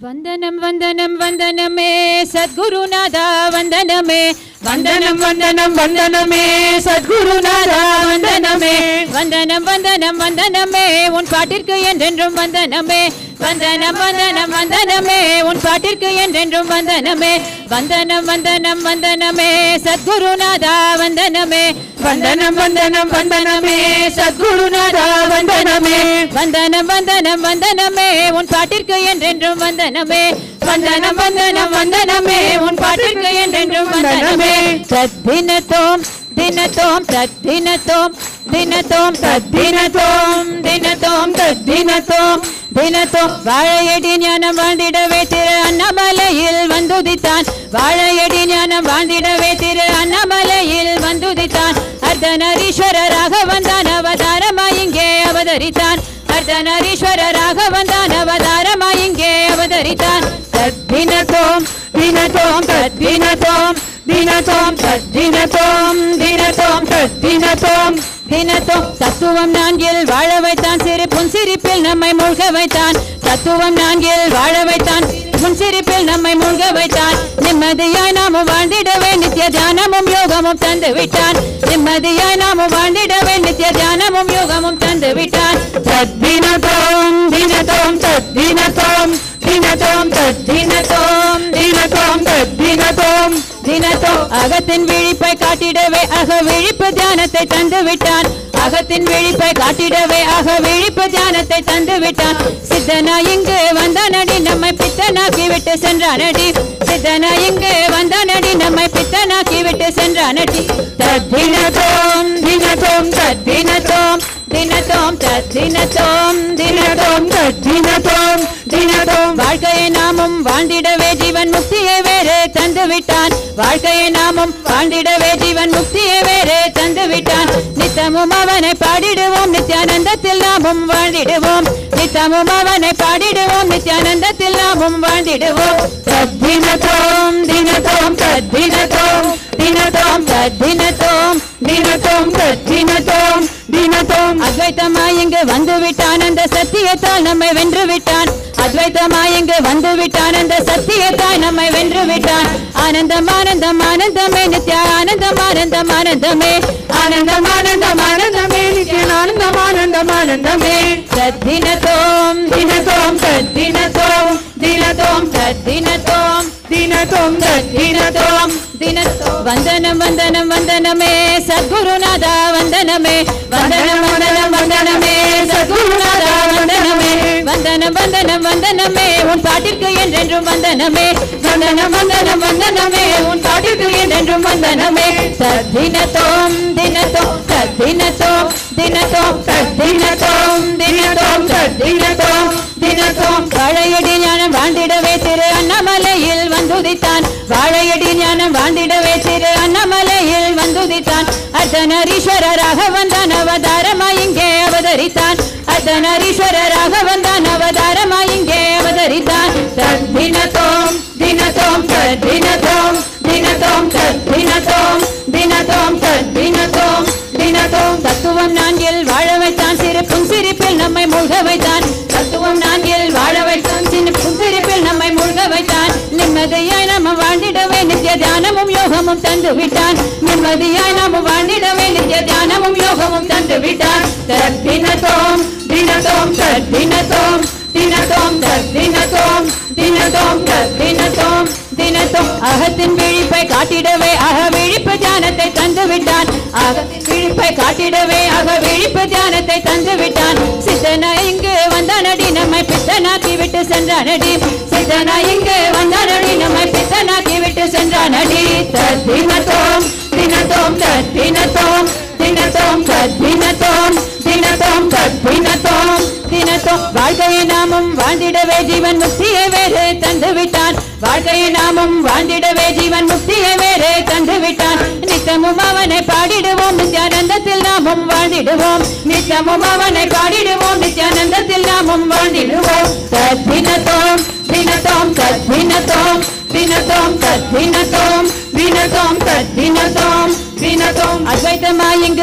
Vandanam Vandanam Vandaname Sadgurunada Vandaname Vandanam Vandanam Vandaname Sadgurunada Vandaname Vandanam Vandanam Vandaname Un பாட்டிற்கு என்றென்றும் வந்தனமே Vandanam Vandanam Vandaname Un பாட்டிற்கு என்றென்றும் வந்தனமே Vandanam Vandanam Vandaname Sadgurunada Vandaname Vandanam Vandanam Vandaname Sadgurunada Vandaname Vandanam Vandanam Vandaname Un பாட்டிற்கு என்றென்றும் வந்தனமே Vandanam Vandanam Vandaname Un பாட்டிற்கு என்றென்றும் வந்தனமே Tadinatom Dinatom Tadinatom Dinatom Tadinatom Dinatom Tadinatom Dinatom வாழையடி ஞானம் வாழ்ந்திடவே திரு அண்ணாமலையில் வந்துதித்தான் வாழையடி ஞானம் வாழ்ந்திடவே திரு அண்ணாமலையில் வந்துதித்தான் அர்த்தநாரீஸ்வரராக வந்தான் அவதாரமாய் இங்கே அவதரித்தான் அர்த்தநாரீஸ்வரராக வந்தான் அவதாரமாய் இங்கே அவதரித்தான் தத்தினதோம் தினதோம் தத்தினதோம் தினதோம் தத்தினதோம் தினதோம் தத்தினதோம் தினதோம் தத்துவம் நான்கில் வாழ வைத்தான் சிறு புன்சிரிப்பில் நம்மை மூழ்க வைத்தான் தத்துவம் நான்கில் வாழ வைத்தான் புன்சிரிப்பில் நம்மை மூழ்க வைத்தான் நிம்மதியாய் நாமும் வாழ்ந்திடவே நித்திய தியானமும் யோகமும் தந்து விட்டான் நிம்மதியாய் நாமும் வாழ்ந்திடவே நித்திய தியானமும் யோகமும் தந்து விட்டான் தத்தினதோம் தினதோம் தத்தினதோம் தினதோம் தத்தினதோம் தினதோம் தத்தினதோம் தினதோம் அகத்தின் விழிப்பை காட்டிடவே அக விழிப்பு தியானத்தை தந்து விட்டான் அகத்தின் விழிப்பை காட்டிடவே அக விழிப்பு தியானத்தை தந்து விட்டான் சித்தனா இங்கு வந்தானடி நம்மை பித்தனாக்கி விட்டு சென்றானடி சித்தனா இங்கு வந்தானடி நம்மை பித்தனாக்கி விட்டு சென்றானடி தத்தினதோம் தினதோம் தத்தினதோம் தினதோம் தத்தினதோம் தினதோம் தத்தினதோம் தினதோம் வாழ்க்கையை நாமும் வாழ்ந்திடவே ஜீவன் முக்தியை வேறு தந்து விட்டான் வாழ்க்கையை நாமும் வாழ்ந்திடவே ஜீவன் முக்தியை வேறு தந்து விட்டான் நித்தமும் அவனை பாடிடுவோம் நித்யானந்தத்தில் நாமும் வாழ்ந்திடுவோம் நித்தமும் அவனை பாடிடுவோம் நித்யானந்தத்தில் நாமும் வாழ்ந்திடுவோம் தத்தினதோம் தினதோம் தத்தினதோம் தினதோம் தத்தினதோம் தினதோம் தத்தினதோம் தினதோம் அத்வைத்தமாய் இங்கு வந்து விட்டான் அந்த சத்தியத்தால் நம்மை வென்று விட்டான் அத்வைத்தமாய் இங்கு வந்து விட்டான் அந்த சத்தியத்தாய் நம்மை வென்று விட்டான் ஆனந்தம் ஆனந்தம் ஆனந்தமே நித்ய ஆனந்தம் ஆனந்தம் ஆனந்தமே ஆனந்தம் ஆனந்தம் ஆனந்தமே நித்ய ஆனந்தம் ஆனந்தம் ஆனந்தமே தத்தினதோம் தினதோம் தத்தினதோம் தினதோம் தத்தினதோம் தினதோம் தத்தினதோம் தினதோம் வந்தனம் வந்தனம் வந்தனமே சத்குருநாதா வந்தனமே வந்தனம் வந்தனம் வந்தனமே சத்குருநாதா வந்தனமே வந்தனம் வந்தனம் வந்தனமே உன் பாட்டிற்கு என்றென்றும் வந்தனமே வந்தனம் வந்தனம் வந்தனமே உன் பாட்டிற்கு என்றென்றும் வந்தனமே தத்தினதோம் தினதோம் தத்தினதோம் தினதோம் தத்தினதோம் தினதோம் தத்தினதோம் தினதோம் வாழையடி ஞானம் வாழ்ந்திடவே திரு அண்ணாமலையில் வந்துதித்தான் வாழையடி ஞானம் வாழ்ந்திடவே திரு அண்ணாமலையில் வந்துதித்தான் அர்த்தநாரீஸ்வரராக வந்தான் அவதாரமாய் இங்கே அவதரித்தான் அர்த்தநாரீஸ்வரராக வந்தான் அவதாரமாய் இங்கே அவதரித்தான் தத்தினதோம் தினதோம் தத்தினதோம் தினதோம் தத்தினதோம் தினதோம் தத்தினதோம் தினதோம் தத்துவம் நான்கில் வாழ வைத்தான் சிறு புன்சிரிப்பில் நம்மை மூழ்க வைத்தான் தத்துவம் நான்கில் வாழ வைத்தான் சிறு புன்சிரிப்பில் நம்மை மூழ்க வைத்தான் நிம்மதியாய் நாம வாழ்ந்திடவே நித்திய தியானமும் யோகமும் தந்து விட்டான் நிம்மதியாய் நாம வாழ்ந்திடவே நித்திய தியானமும் யோகமும் தந்து விட்டான் தத்தினதோம் தினதோம் தத்தினதோம் தினதோம் தத்தினதோம் தினதோம் தத்தினதோம் தினதோம் அகத்தின் விழிப்பை காட்டிடவே அக விழிப்பு தியானத்தை தந்து விட்டான் அகத்தின் விழிப்பை காட்டிடவே அக விழிப்பு தியானத்தை தந்து விட்டான் சித்தனா இங்கு வந்தானடி நம்மை பித்தனாக்கி விட்டு சென்றானடி சித்தனா இங்கு வந்தானடி நம்மை பித்தனாக்கி விட்டு சென்றானடி தத்தினதோம் தினதோம் தத்தினதோம் தினதோம் தத்தினதோம் தினதோம் தத்தினதோம் தினதோம் வாழ்க்கையை நாமும் வாழ்ந்திடவே ஜீவன் முக்தியை வேறு தந்து விட்டான் வாழ்க்கையை நாமும் வாழ்ந்திடவே ஜீவன் முக்தியை வேறு தந்து விட்டான் நித்தமும் அவனை பாடிடுவோம் நித்யானந்தத்தில் நாமும் வாழ்ந்திடுவோம் நித்தமும் அவனை பாடிடுவோம் நித்யானந்தத்தில் நாமும் வாழ்ந்திடுவோம் தத்தினதோம் தினதோம் தத்தினதோம் தினதோம் தத்தினதோம் தினதோம் தத்தினதோம் தினதோம் அத்வைத்தமாய் இங்கு